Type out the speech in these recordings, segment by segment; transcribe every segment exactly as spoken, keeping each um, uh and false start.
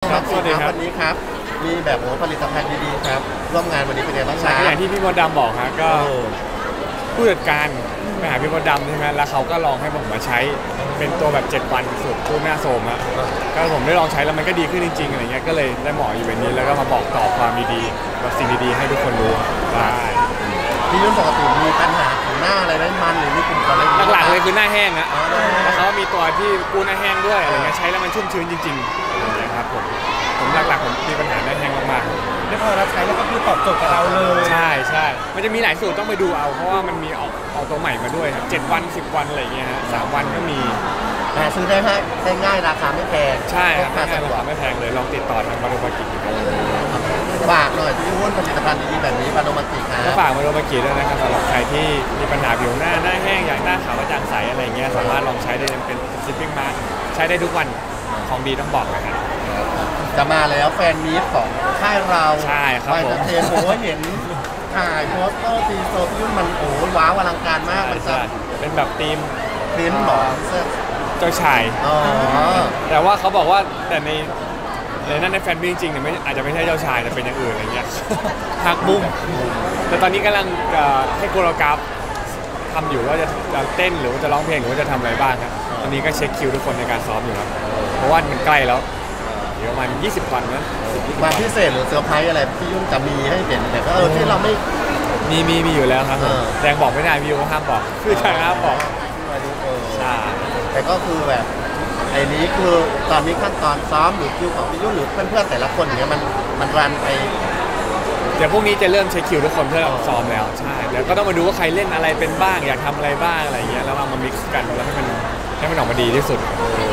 ครับสวัสดีครับวันนี้ครับมีแบบโอ้ผลิตภัณฑ์ดีๆครับร่วมงานวันนี้เป็นไงบ้างครับอย่างที่พี่มดดำบอกฮะก็ผู้จัดการไปหาพี่มดดำใช่ไหมแล้วเขาก็ลองให้ผมมาใช้เป็นตัวแบบเจ็ดวันสูตรตู้หน้าโสมฮะก็ผมได้ลองใช้แล้วมันก็ดีขึ้นจริงๆอะไรเงี้ยก็เลยได้เหมาะอยู่แบบนี้แล้วก็มาบอกต่อความดีๆแบบสิ่งดีๆให้ทุกคนรู้ได้พี่ยุ่นปกติมีปัญหาของหน้าอะไรไหมมันหรือมีกลุ่มอะไรหลักๆเลยคือหน้าแห้งอะแล้วเขามีตัวที่กู้หน้าแห้งด้วยอะไรเงี้ยใช้แล้วมันชุ่มชื้นจริงๆอะไรเงี้ยครับผมผมหลักๆผมมีปัญหาหน้าแห้งมากๆแล้วพอเราใช้แล้วก็คือตอบโจทย์กับเราเลยใช่ใช่มันจะมีหลายสูตรต้องไปดูเอาเพราะว่ามันมีออกออกตัวใหม่มาด้วยครับเจ็ดวันสิบวันอะไรเงี้ยฮะสามวันก็มีหาซื้อได้ไหมได้ง่ายราคาไม่แพงใช่ครับราคาไม่แพงเลยลองติดต่อทางบาโนมากิฝากหน่อยพี่ยุ่นผลิตภัณฑ์ดีๆแบบนี้บาโนมากิครับก็ฝากบาโนมากิด้วยนะครับสำหรับใครที่มีปัญหาผิวหน้าหน้าแห้งอยากหน้าขาวกระจ่างใสอะไรเงี้ยสามารถลองใช้ได้เป็นซิปปิ้งมาใช้ได้ทุกวันของดีต้องบอกเลยครับจะมาแล้วแฟนมีตของค่ายเราใช่ครับผมเทโพเห็นถ่ายโพสเตอร์ตีโซยุ่นมันโอ้ว้าวอลังการมากมันจะเป็นแบบธีมพิ้นหมอเสื้อเจ้าชายแต่ว่าเขาบอกว่าแต่ในในนั้นในแฟนบีจริงๆเนี่ยไม่อาจจะไม่ใช่เจ้าชายแต่เป็นอย่างอื่นอะไรเงี้ยฮักบุ้มแต่ตอนนี้กำลังให้โคโรกราฟทำอยู่ว่าจะจะเต้นหรือว่าจะร้องเพลงหรือว่าจะทำอะไรบ้างครับตอนนี้ก็เช็คคิวทุกคนในการซ้อมอยู่ครับเพราะว่ามันใกล้แล้วเดี๋ยวประมาณยี่สิบวันนะมาพิเศษหรือเซอร์ไพรส์อะไรพี่ยุ่นจะมีให้เห็นแต่ก็เออที่เราไม่มีมีมีอยู่แล้วครับแดงบอกไม่ได้พี่ยุ่งห้ามบอกคือทางห้ามบอกใช่แต่ก็คือแบบไอ้นี้คือตอนนี้ขั้นตอนซ้อมหรือคิวของพี่ยุ่นหรือเพื่อนๆแต่ละคนอย่างเงี้ยมันมันรันไปเดี๋ยวพรุ่งนี้จะเริ่มเช็คคิวทุกคนเพื่อซ้อมแล้วใช่แล้วก็ต้องมาดูว่าใครเล่นอะไรเป็นบ้างอยากทำอะไรบ้างอะไรเงี้ยแล้วเอามามิกซ์กันแล้วให้มันให้มันออกมาดีที่สุด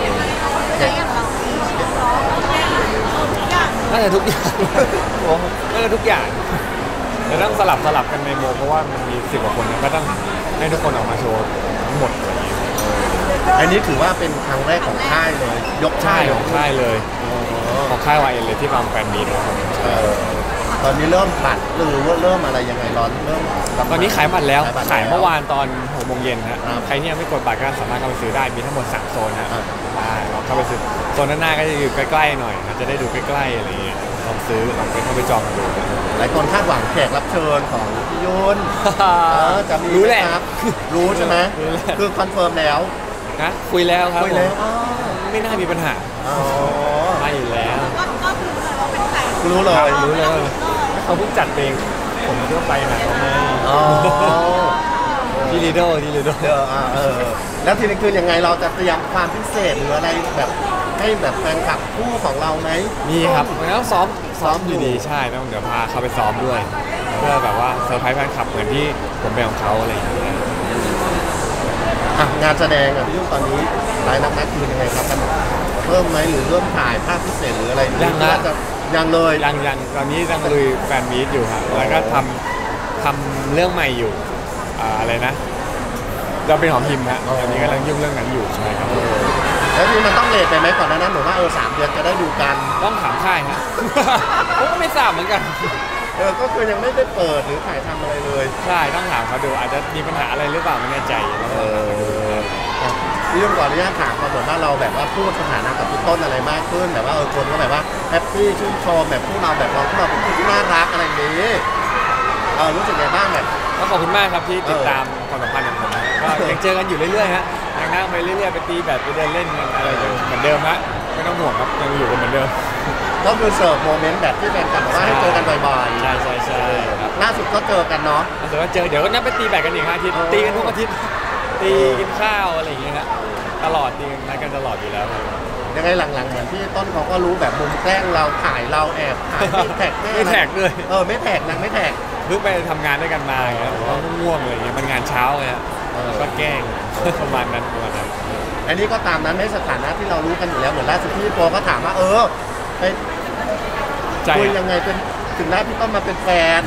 น่าจะทุกอย่างน่าจะทุกอย่างจะต้องสลับสลับกันในโมเพราะว่ามันมีสิบกว่าคนก็ต้องให้ทุกคนออกมาโชว์ทั้งหมดอะไรอย่างเงี้ยอันนี้ถือว่าเป็นครั้งแรกของค่ายเลยยกค่ายของค่ายเลยของค่ายวายเอ็นเลยที่บางแฟนมีดตอนนี้เริ่มบัตรหรือว่าเริ่มอะไรยังไงร้อนเริ่มตอนนี้ขายบัตรแล้วขายเมื่อวานตอนหกโมงเย็นนะใครที่ยังไม่กดบัตรก็สามารถเข้าไปซื้อได้มีทั้งหมดสามโซนนะได้ลองเข้าไปซื้อโซนด้านหน้าก็จะอยู่ใกล้ๆหน่อยนะจะได้ดูใกล้ๆอะไรอย่างเงี้ยลองซื้อลองไปเข้าไปจองดูหลายคนคาดหวังแขกรับเชิญของพี่ยุ่นจะมีรู้แหละรู้ใช่ไหมคือคอนเฟิร์มแล้วนะคุยแล้วครับคุยแล้วไม่น่ามีปัญหาไม่อยู่แล้วก็คือรู้เลยรู้เลยเขาเพิ่งจัดเพลงผมก็ไปไหนไงที่ลีโดที่ลีโดเออแล้วทีนี้คือยังไงเราจะเตรียมความพิเศษหรืออะไรแบบให้แบบแฟนคลับคู่ของเราไหมมีครับแล้วซ้อมซ้อมอยู่ดีใช่ต้องเดี๋ยวพาเขาไปซ้อมด้วยเพื่อแบบว่าเซอร์ไพรส์แฟนคลับเหมือนที่ผมเป็นของเขาอะไรอย่างเงี้ยงานแสดงอ่ะพี่ยุ่งตอนนี้รายนักนักคือยังไงครับมันเพิ่มไหมหรือเริ่มถ่ายภาพพิเศษหรืออะไรยังนะยังเลยยังยังตอนนี้ยังลุยแฟนมีตอยู่ครับแล้วก็ทำทำเรื่องใหม่อยู่อะไรนะเราเป็นของพิมพ์ฮะตอนนี้กำลังยุ่งเรื่องนั้นอยู่ใช่ครับแล้วที่มันต้องเลทไปไหมก่อนนั้นหนูว่าเออสามเดือนจะได้ดูกันต้องถามค่ายฮะผมก็ไม่ทราบเหมือนกันเออก็คือยังไม่ได้เปิดหรือถ่ายทำอะไรเลยใช่ต้องถามเขาดูอาจจะมีปัญหาอะไรหรือเปล่าไม่แน่ใจพี่ยุ่งก่อนอนุญาตถามเขาบอกว่าเราแบบว่าพูดสถานะกับพี่ต้นอะไรมากขึ้นแบบว่าเออคนก็แบบว่าแฮปปี้ชื่นชมแบบพวกเราแบบเราพวกเราเป็นคนที่น่ารักอะไรอย่างนี้เออรู้สึกไงบ้างแบบก็ขอบคุณมากครับที่ติดตามความสัมพันธ์ของผมก็ยังเจอกันอยู่เรื่อยๆฮะยังนั่งไปเรื่อยๆไปตีแบบไปเดินเล่นอะไรเหมือนเดิมฮะไม่ต้องห่วงครับยังอยู่กันเหมือนเดิมก็คือเสิร์ฟโมเมนต์แบบที่แฟนคลับบอกว่าให้เจอกันบ่อยๆใช่ใช่ใช่ล่าสุดก็เจอกันเนาะเดี๋ยวก็เจอเดี๋ยวก็นัดไปตีแบบกันอีกอาทิตย์ตีกันทุกอาทิตย์ตีกินข้าวอะไรอย่างเงี้ยนะตลอดตีนัดกันตลอดอยู่แล้วยังไงหลังๆเหมือนที่ต้นเขาก็รู้แบบมุมแกล้งเราถ่ายเราแอบถ่ายไม่แท็กไม่แท็กเลยเออไม่แท็กนางไม่แท็กเพิ่งไปทำงานด้วยกันมาอย่างเงี้ยผมว่าง่วงอะไรอย่างเงี้ยมันงานเช้าไงก็แกล้งประมาณนั้นประมาณนั้นอันนี้ก็ตามนั้นในสถานะที่เรารู้กันอยู่แล้วเหมือนล่าสุดที่โปก็ถามว่าเออไปคุยยังไงเป็นถึงได้พี่ต้นมาเป็นแฟน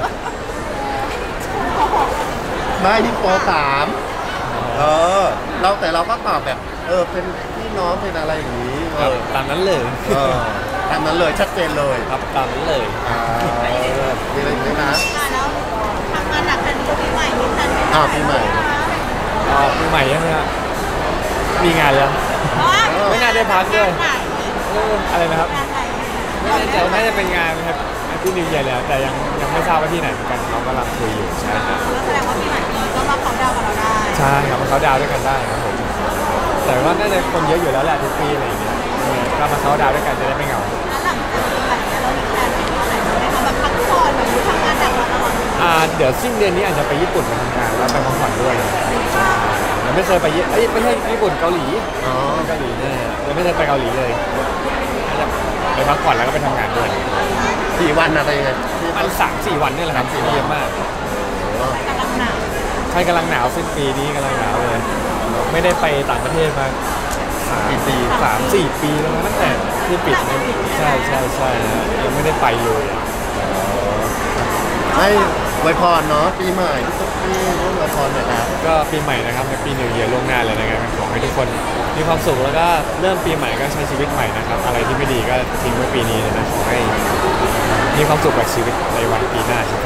ไม่ที่โปถามเออเราแต่เราก็ตอบแบบเออเป็นพี่น้องเป็นอะไรอย่างนี้ตามนั้นเลยตามนั้นเลยชัดเจนเลยครับตามนั้นเลยมีอะไรไหมนะแล้วทำงานหนักกันปีใหม่มีแผนไหมอ่าปีใหม่อ่าปีใหม่ยังไงมีงานแล้วไม่น่าได้พักด้วยอะไรนะครับไม่แน่ใจน่าจะเป็นงานครับที่นิวเยียร์แล้วแต่ยังยังไม่ทราบว่าที่ไหนเหมือนกันเขากำลังคุยอยู่ใช่ครับแสดงว่าปีใหม่นี้ก็มาเขาดาวกับเราได้ใช่ครับเขาดาวด้วยกันได้ครับผมแต่ว่าน่าจะคนเยอะอยู่แล้วแหละทุกปีอะไรอย่างเงี้ยเออก็มาเขาดาวด้วยกันจะได้ไม่เหงาแล้วหลังจากปีใหม่นี้เรามีแพลนไปเที่ยวไหนบ้างไหมคะแบบพักผ่อนแบบทำงานหนักมาตลอดอ่าเดี๋ยวสิ้นเดือนนี้อาจจะไปญี่ปุ่นไปทำงานแล้วไปพักผ่อนด้วยยังไม่เคยไปญี่เอ้ยไม่ใช่ญี่ปุ่นเกาหลีอ๋อเกาหลีเนี่ยยังไม่เคยไปเกาหลีเลยน่าจะไปพักผ่อนแล้วก็ไปทำงานด้วยกี่วันอะไรยังไงที่มันสามสี่วันนี่แหละครับเยอะมากกำลังหนาวใช่กำลังหนาวสิ้นปีนี้กำลังหนาวเลย ไม่ได้ไปต่างประเทศมาสามปีสามสี่ปีแล้วนะตั้งแต่ที่ปิดเนี่ยใช่ใช่ใช่นะยังไม่ได้ไปเลยอะให้ไวยพรเนาะปีใหม่ทุกปีร่วมไวยพรหน่อยครับก็ปีใหม่นะครับในปีนิวเยียร์ล่วงหน้าเลยนะครับขอให้ทุกคนมีความสุขแล้วก็เริ่มปีใหม่ก็ใช้ชีวิตใหม่นะครับอะไรที่ไม่ดีก็ทิ้งไว้ปีนี้เลยนะขอให้มีความสุขกับชีวิตในวันปีหน้าครับผม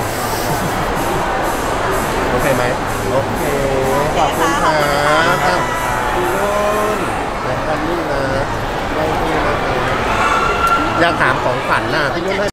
โอเคไหมโอเคขอบคุณครับพี่นุ่นแต่กันนี่นะไม่พี่นะอยากถามของขวัญน่ะพี่นุ่นให้